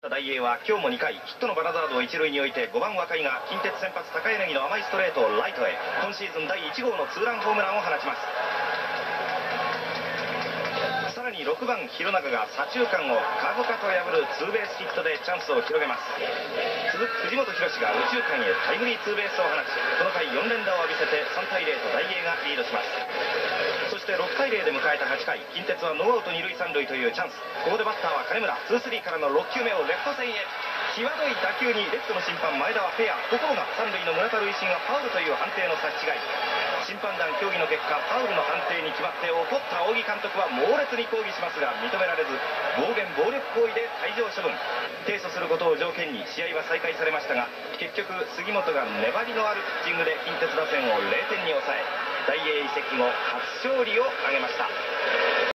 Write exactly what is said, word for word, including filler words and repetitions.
大栄は今日もにかいヒットのバラザードを一塁に置いてごばん若井が近鉄先発高柳の甘いストレートをライトへ、今シーズンだいいち号のツーランホームランを放ちます。さらにろくばん廣中が左中間をカフカと破るツーベースヒットでチャンスを広げます。続く藤本博史が右中間へタイムリーツーベースを放ち、この回よん連打を浴びせてさんたいゼロと大栄がリードします。そしてろくたいゼロで迎えたはちかい、近鉄はノーアウトに塁さん塁というチャンス。ここでバッターは金村、ツースリーからのろっきゅうめをレフト線へ、際どい打球にレフトの審判前田はフェア、ところが三塁の村田塁審はファウルという判定の差し違い。審判団協議の結果、ファウルの判定に決まって怒った仰木監督は猛烈に抗議しますが認められず、暴言暴力行為で退場処分。提訴することを条件に試合は再開されましたが、結局杉本が粘りのあるピッチングで近鉄打線をゼロてんに抑え、大栄移籍後初勝利を挙げました。